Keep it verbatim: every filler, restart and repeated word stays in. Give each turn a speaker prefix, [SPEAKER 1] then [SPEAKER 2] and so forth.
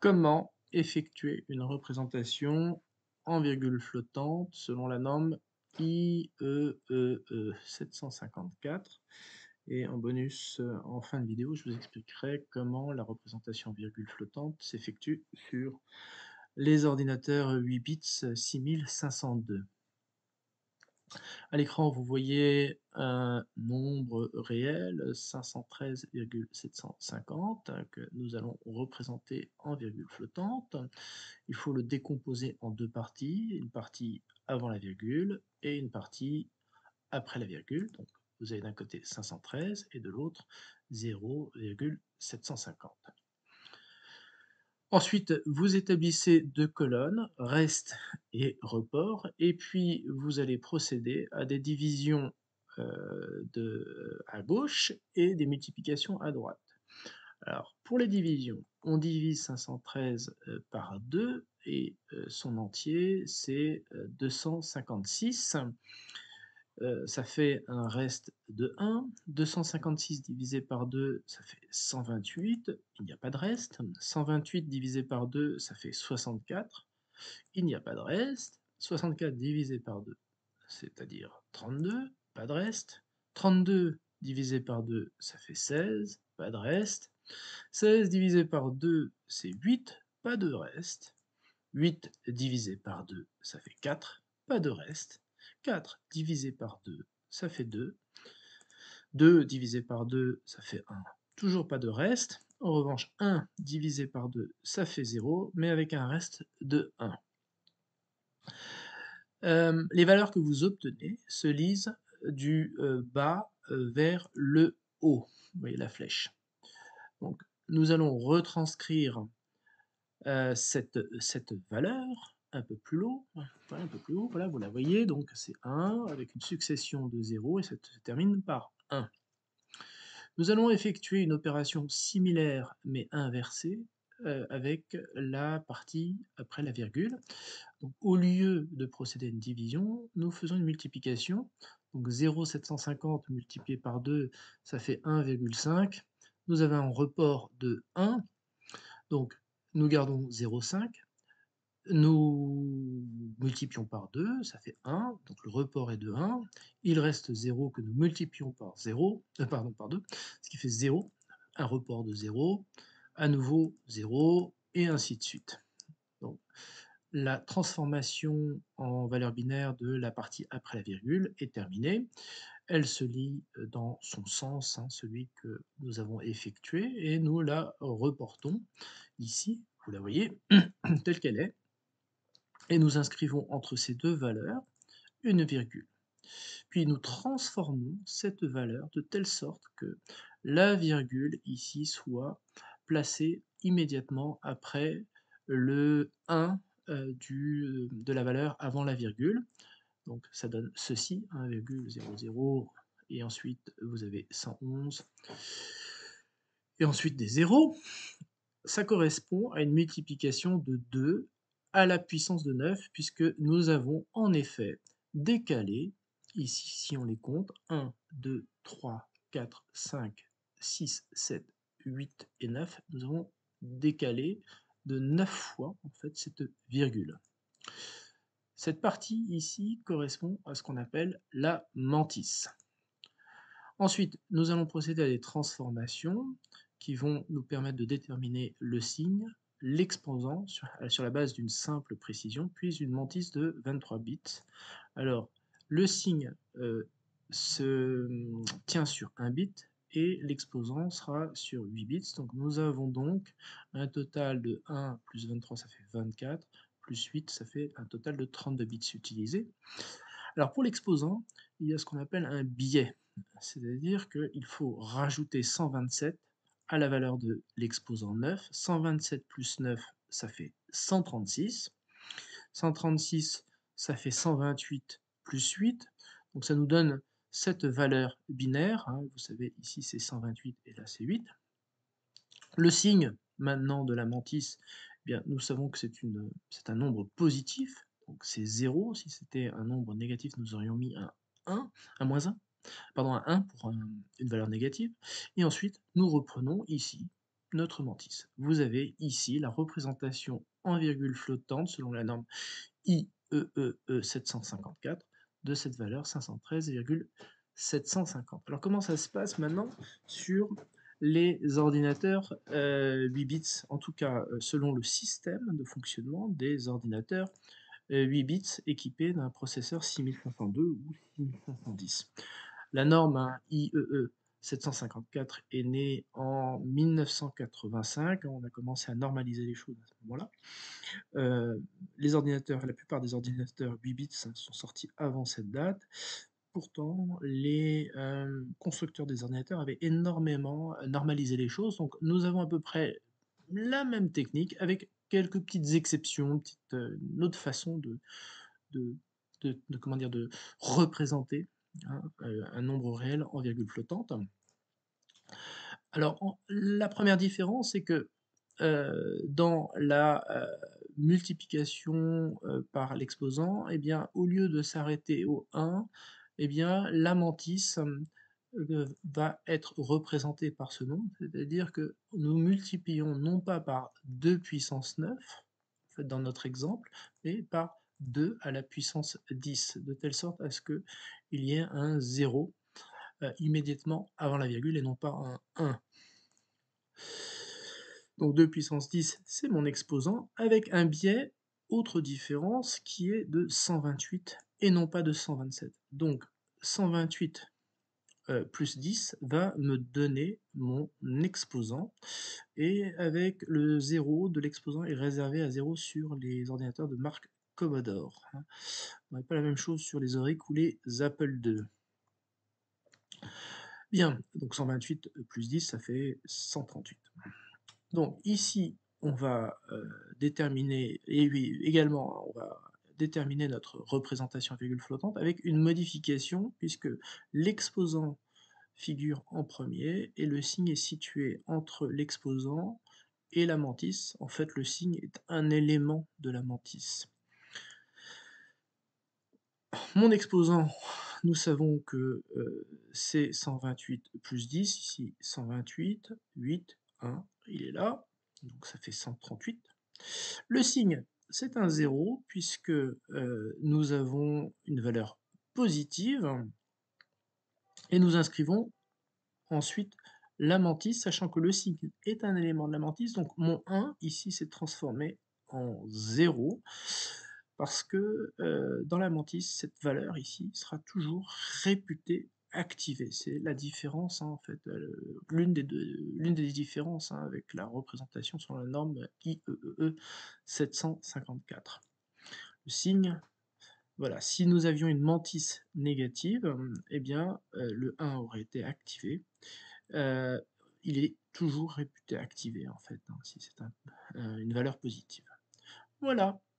[SPEAKER 1] Comment effectuer une représentation en virgule flottante selon la norme I E E E sept cent cinquante-quatre? Et en bonus, euh, en fin de vidéo, je vous expliquerai comment la représentation en virgule flottante s'effectue sur les ordinateurs huit bits six mille cinq cent deux. À l'écran, vous voyez un nombre réel, cinq cent treize virgule sept cent cinquante, que nous allons représenter en virgule flottante. Il faut le décomposer en deux parties, une partie avant la virgule et une partie après la virgule. Donc, vous avez d'un côté cinq cent treize et de l'autre zéro virgule sept cent cinquante. Ensuite, vous établissez deux colonnes, reste et report, et puis vous allez procéder à des divisions euh, de, à gauche et des multiplications à droite. Alors, pour les divisions, on divise cinq cent treize euh, par deux, et euh, son entier, c'est euh, deux cent cinquante-six. Euh, ça fait un reste de un. deux cent cinquante-six divisé par deux, ça fait cent vingt-huit. Il n'y a pas de reste. cent vingt-huit divisé par deux, ça fait soixante-quatre. Il n'y a pas de reste. soixante-quatre divisé par deux, c'est-à-dire trente-deux. Pas de reste. trente-deux divisé par deux, ça fait seize. Pas de reste. seize divisé par deux, c'est huit. Pas de reste. huit divisé par deux, ça fait quatre. Pas de reste. quatre divisé par deux, ça fait deux. deux divisé par deux, ça fait un. Toujours pas de reste. En revanche, un divisé par deux, ça fait zéro, mais avec un reste de un. Euh, les valeurs que vous obtenez se lisent du euh, bas euh, vers le haut. Vous voyez la flèche. Donc, nous allons retranscrire euh, cette, cette valeur un peu plus haut, voilà, un peu plus haut, voilà, vous la voyez, donc c'est un avec une succession de zéro et ça se termine par un. Nous allons effectuer une opération similaire mais inversée euh, avec la partie après la virgule. Donc, au lieu de procéder à une division, nous faisons une multiplication. Donc zéro virgule sept cent cinquante multiplié par deux, ça fait un virgule cinq. Nous avons un report de un. Donc nous gardons zéro virgule cinq. Nous multiplions par deux, ça fait un, donc le report est de un. Il reste zéro que nous multiplions par zéro, euh, pardon, par deux, ce qui fait zéro, un report de zéro, à nouveau zéro, et ainsi de suite. Donc, la transformation en valeur binaire de la partie après la virgule est terminée. Elle se lit dans son sens, hein, celui que nous avons effectué, et nous la reportons ici, vous la voyez, telle qu'elle est, et nous inscrivons entre ces deux valeurs une virgule. Puis nous transformons cette valeur de telle sorte que la virgule ici soit placée immédiatement après le un euh, du, de la valeur avant la virgule. Donc ça donne ceci, un virgule zéro zéro, et ensuite vous avez cent onze, et ensuite des zéros. Ça correspond à une multiplication de deux à la puissance de neuf, puisque nous avons en effet décalé, ici si on les compte, un, deux, trois, quatre, cinq, six, sept, huit et neuf, nous avons décalé de neuf fois en fait cette virgule. Cette partie ici correspond à ce qu'on appelle la mantis. Ensuite, nous allons procéder à des transformations qui vont nous permettre de déterminer le signe, l'exposant sur, sur la base d'une simple précision, puis une mantis de vingt-trois bits. Alors, le signe euh, se tient sur un bit et l'exposant sera sur huit bits. Donc nous avons donc un total de un plus vingt-trois, ça fait vingt-quatre, plus huit, ça fait un total de trente-deux bits utilisés. Alors pour l'exposant, il y a ce qu'on appelle un biais, c'est-à-dire qu'il faut rajouter cent vingt-sept à la valeur de l'exposant neuf. cent vingt-sept plus neuf, ça fait cent trente-six. cent trente-six, ça fait cent vingt-huit plus huit. Donc ça nous donne cette valeur binaire. Hein. Vous savez, ici c'est cent vingt-huit et là c'est huit. Le signe maintenant de la mantis, eh bien, nous savons que c'est une, c'est un nombre positif. Donc c'est zéro. Si c'était un nombre négatif, nous aurions mis un un, un moins un, pardon, un un pour un- une valeur négative. Et ensuite, nous reprenons ici notre mantis. Vous avez ici la représentation en virgule flottante selon la norme I E E E sept cent cinquante-quatre de cette valeur cinq cent treize virgule sept cent cinquante. Alors comment ça se passe maintenant sur les ordinateurs euh, huit bits, en tout cas euh, selon le système de fonctionnement des ordinateurs euh, huit bits équipés d'un processeur six mille cinq cent deux ou six mille cinq cent dix. La norme hein, I E E sept cent cinquante-quatre est née en mille neuf cent quatre-vingt-cinq, on a commencé à normaliser les choses à ce moment-là. Euh, les ordinateurs, la plupart des ordinateurs huit bits sont sortis avant cette date. Pourtant, les euh, constructeurs des ordinateurs avaient énormément normalisé les choses. Donc, nous avons à peu près la même technique avec quelques petites exceptions, petite, euh, une autre façon de, de, de, de, comment dire, de représenter hein, euh, un nombre réel en virgule flottante. Alors, en, la première différence, c'est que euh, dans la euh, multiplication euh, par l'exposant, eh bien, au lieu de s'arrêter au un, eh bien, la mantis euh, va être représentée par ce nombre, c'est-à-dire que nous multiplions non pas par deux puissance neuf, en fait, dans notre exemple, mais par deux à la puissance dix, de telle sorte à ce qu'il y ait un zéro euh, immédiatement avant la virgule et non pas un un. Donc deux puissance dix, c'est mon exposant, avec un biais, autre différence, qui est de cent vingt-huit et non pas de cent vingt-sept. Donc cent vingt-huit euh, plus dix va me donner mon exposant, et avec le zéro de l'exposant est réservé à zéro sur les ordinateurs de marque Commodore. Hein. On n'a pas la même chose sur les Auric ou les Apple deux. Bien, donc cent vingt-huit plus dix, ça fait cent trente-huit. Donc ici, on va euh, déterminer, et oui, également, on va déterminer notre représentation à virgule flottante avec une modification, puisque l'exposant figure en premier, et le signe est situé entre l'exposant et la mantis. En fait, le signe est un élément de la mantis. Mon exposant, nous savons que euh, c'est cent vingt-huit plus dix, ici cent vingt-huit, huit, un, il est là, donc ça fait cent trente-huit. Le signe, c'est un zéro, puisque euh, nous avons une valeur positive, et nous inscrivons ensuite la mantis, sachant que le signe est un élément de la mantis, donc mon un, ici, s'est transformé en zéro, parce que euh, dans la mantis, cette valeur ici sera toujours réputée activée. C'est la différence, hein, en fait, euh, l'une des, l'une des différences hein, avec la représentation sur la norme I E E E sept cent cinquante-quatre. Le signe, voilà, si nous avions une mantis négative, eh bien, euh, le un aurait été activé. Euh, il est toujours réputé activé, en fait, hein, si c'est un, euh, une valeur positive. Voilà.